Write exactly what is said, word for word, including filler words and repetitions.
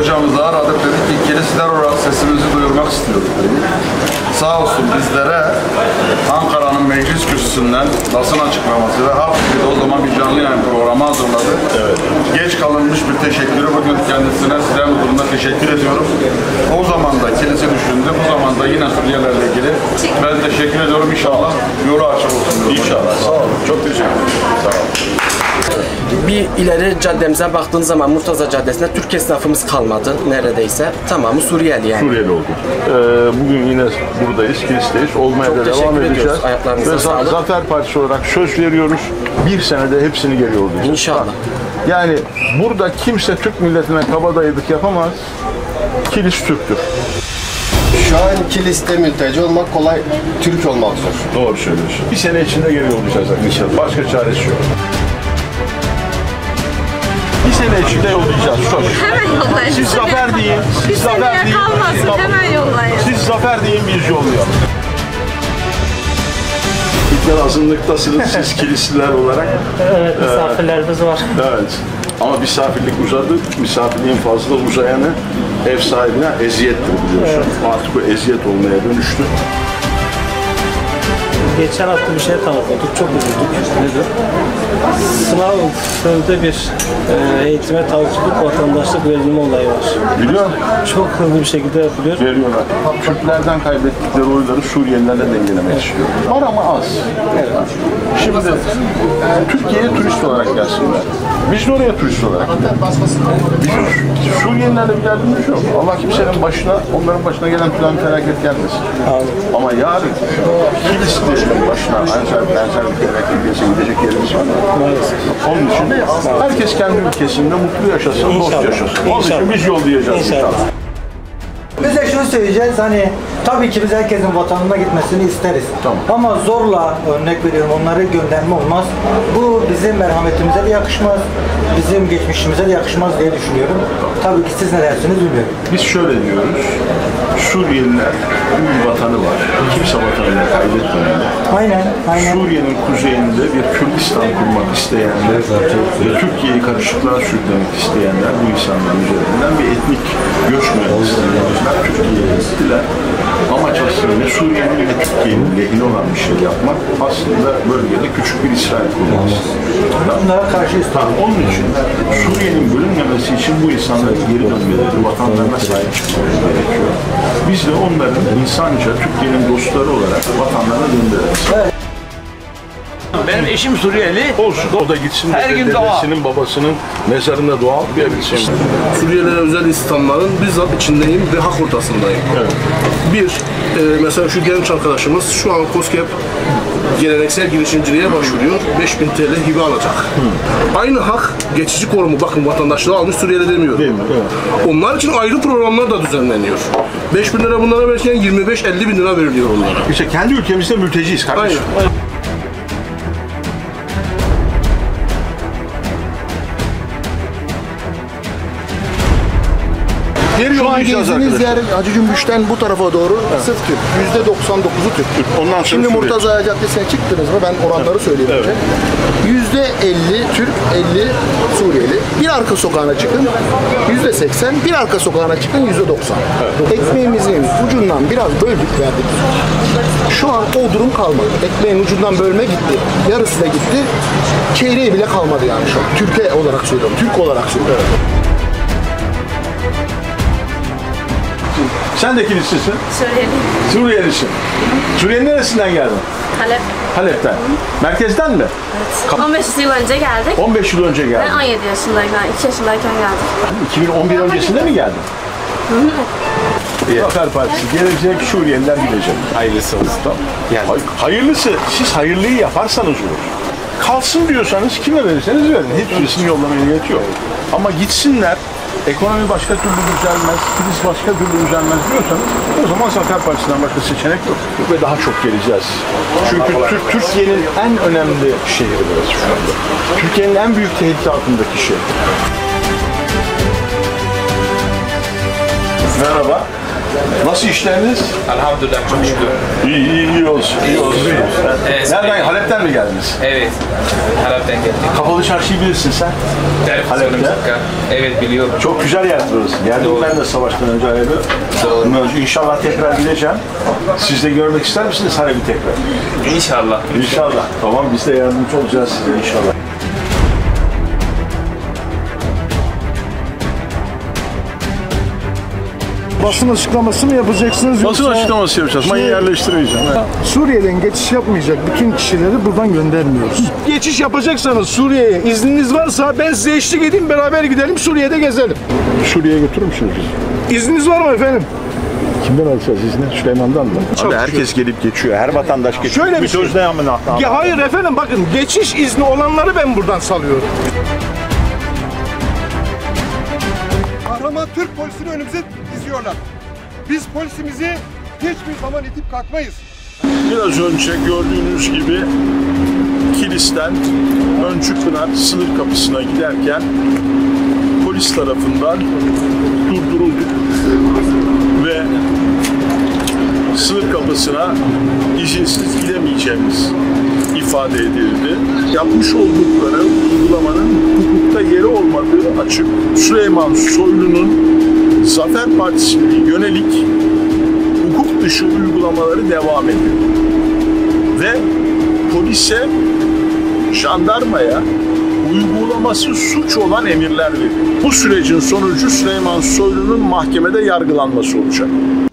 hocamızı aradık, dedik ki kilisler olarak sesimizi duyurmak istiyoruz dedi. Sağ olsun bizlere Ankara'nın meclis kürsüsünden basın açıklaması ve Halk T V'de o zaman bir canlı yayın programı hazırladı. Evet. Geç kalınmış bir teşekkürü bugün kendisine size huzurunda teşekkür ediyorum. O zaman da kilise düşündü, bu zaman da yine Suriyelilerle ilgili ben teşekkür ediyorum. İnşallah yolu açık olsun. İnşallah. Sağ olun. Çok teşekkür ederim. Sağ olun. Bir ileri caddemize baktığınız zaman Murtaza Caddesi'nde Türk esnafımız kalmadı neredeyse. Tamamı Suriyeli yani. Suriyeli oldu. Ee, bugün yine buradayız, kilisteyiz. Olmaya Çok da devam edeceğiz. Ayaklarınıza Ve sağlık. Zafer Partisi olarak söz veriyoruz. Bir senede hepsini geri yollayacağız. İnşallah. Yani burada kimse Türk milletine kabadayılık yapamaz. Kilis Türktür. Şu an kiliste mülteci olmak kolay, Türk olmak zor. Doğru söylüyorsun. Bir sene içinde geri yollayacağız inşallah. Başka çaresi yok. Bir sene içinde yollayacağız. Söz. Hemen yollayın. Siz zafer deyin. Siz Bir zafer seneye deyin. kalmasın, hemen yollayın. Siz zafer deyin, biz yollayalım. İlkler azınlıktasınız siz kilisliler olarak. Evet, misafirlerimiz var. Evet. Ama misafirlik uzadı. Misafirliğin fazla uzayanı ev sahibine eziyettir biliyorsun. Evet. Artık bu eziyet olmaya dönüştü. Geçen hafta bir şey tanıtıyorduk, çok üzüldük. Nedir? Sınav sınıfta bir e, eğitime tavsiyelik vatandaşlık verilme olayı var. Biliyor musun? Çok hızlı bir şekilde yapılıyor. Veriyorlar. Türklerden kaybettikleri oyları Suriyelilerle dengelemek istiyor. Var ama az. Evet. Şimdi Türkiye'ye turist olarak gelsinler. Biz de oraya turist olarak gidelim. Bizim Suriyelilerle bir derdimiz yok. Allah kimsenin başına, onların başına gelen plan felaket gelmesin. Anladım. Ama yarın Kilislerin başına benzer, benzer bir felaket gelse gidecek yerimiz var. Maalesef. Onun için herkes kendi ülkesinde mutlu yaşasın, dost yaşasın. Onun için biz yollayacağız inşallah. Biz de şunu söyleyeceğiz, hani tabii ki biz herkesin vatanına gitmesini isteriz. Tamam. Ama zorla, örnek veriyorum, onları gönderme olmaz. Bu bizim merhametimize de yakışmaz, bizim geçmişimize de yakışmaz diye düşünüyorum. Tabii ki siz ne dersiniz bilmiyorum. Biz şöyle diyoruz, Suriyeliler bir vatanı var. Kimse vatanını kaybetmemeli. Aynen, aynen. Suriye'nin kuzeyinde bir Kürdistan kurmak isteyenler ve Türkiye'yi karışıklığa sürüklemek isteyenler bu insanların üzerinden bir etnik göç mühendisliği Türkiye'ye gittiler. Amaç aslında Suriye'nin ve Türkiye'nin lehine olan bir şey yapmak, aslında bölgede küçük bir İsrail kurmak istiyor. Bunlara karşıyız. Tamam, onun için Suriye'nin bölünmemesi için bu insanların geri dönmeleri, vatanlarına sahip çıkmaları gerekiyor. Biz de onların insanca Türkiye'nin dostları olarak vatanlarına döndüreceğiz. Evet. Benim eşim Suriyeli. Olsun. O da gitsin. Her gün dua. Dedesinin, babasının mezarında dua okuyabilsin. Suriyelilere özel istihdamların bizzat içindeyim ve hak ortasındayım. Evet. Bir, e, mesela şu genç arkadaşımız şu an KOSGEB geleneksel girişimciliğe başvuruyor. beş bin T L hibe alacak. Hı. Aynı hak geçici korumu, bakın vatandaşlığı almış Suriyeli demiyor. Değil mi? Evet. Onlar için ayrı programlar da düzenleniyor. beş bin lira bunlara verirken yirmi beş elli bin lira veriliyor onlara. İşte kendi ülkemizde mülteciyiz kardeşim. Aynen. Şu an gezdiğiniz yer Hacı Cümbüş'ten bu tarafa doğru evet. Sırf Türk. yüzde doksan dokuzu Türk. Ondan Şimdi Murtaza Caddesi'ne çıktınız mı? Ben oranları söyleyeyim önce. yüzde elli Türk, elli Suriyeli. Bir arka sokağına çıkın, yüzde seksen. Bir arka sokağına çıkın, yüzde doksan. Evet. Ekmeğimizin ucundan biraz böldük verdik. Şu an o durum kalmadı. Ekmeğin ucundan bölme gitti. Yarısı da gitti. Çeyreği bile kalmadı yani şu an. Türkiye olarak söylüyorum. Türk olarak söylüyorum. Sen de kilislisin. Suriyeli. Suriyelisin. Suriye'nin neresinden geldin? Halep. Halep'ten. Merkezden mi? Evet. on beş yıl önce geldik. on beş yıl önce geldin. Ben on yedi yaşındayken, iki yaşındayken geldik. iki bin on bir öncesinde mi geldin? Hı hı. Zafer Partisi gelecek, Suriyeliler gidecek. Hayırlısı olsun. Yani. Hayırlısı, siz hayırlıyı yaparsanız olur. Kalsın diyorsanız kime verirseniz verin. Hiçbirisini yollamaya niyet yok. Ama gitsinler, ekonomi başka türlü düzelmez, kilis başka türlü düzelmez diyorsanız o zaman Zafer Partisi'nden başka seçenek yok. Ve daha çok geleceğiz. Çünkü Türkiye'nin en önemli şehri burası şu anda. Türkiye'nin en büyük tehlike altındaki şehir. Merhaba. Nasıl işleriniz? Elhamdülillah çok şükür. İyi, iyi, iyi olsun. İyi olsun. Evet. Nereden? Halep'ten mi geldiniz? Evet. Halep'ten geldik. Kapalı Çarşı'yı bilirsin sen. Halep'te. Evet biliyorum. Çok güzel yer burası. Geldim Doğru. ben de savaştan önce Halep'e. Doğru. İnşallah tekrar gideceğim. Siz de görmek ister misiniz Halep'i tekrar? İnşallah. İnşallah. Tamam, biz de yardımcı olacağız size inşallah. Basın açıklaması mı yapacaksınız Basın yoksa açıklaması yapacağız. Mayı Şey- yerleştireceğim. Evet. Suriye'den geçiş yapmayacak bütün kişileri buradan göndermiyoruz. Geçiş yapacaksanız Suriye'ye izniniz varsa ben size eşlik edeyim, beraber gidelim Suriye'de gezelim. Suriye'ye götürür müsünüz bizi? İzniniz var mı efendim? Kimden alacağız izni? Süleyman'dan mı? Abi herkes gelip geçiyor. Her vatandaş geçiyor. Şöyle bir şey. Sözde amına. Ya hayır efendim, bakın geçiş izni olanları ben buradan salıyorum. Kahraman Türk polisini önümüze diziyorlar. Biz polisimizi hiçbir zaman itip kalkmayız. Biraz önce gördüğünüz gibi Kilis'ten Öncükpınar sınır kapısına giderken polis tarafından durdurulduk ve sınır kapısına izinsiz gidemeyeceğimiz ifade edildi. Yapmış oldukları uygulamanın hukukta yeri olmadığı açık. Süleyman Soylu'nun Zafer Partisi'ne yönelik hukuk dışı uygulamaları devam ediyor. Ve polise, jandarmaya uygulaması suç olan emirler veriyor. Bu sürecin sonucu Süleyman Soylu'nun mahkemede yargılanması olacak.